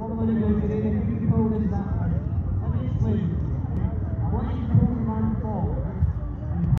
normally located in beautiful Rizal. Let me explain. I want you to hold around 4.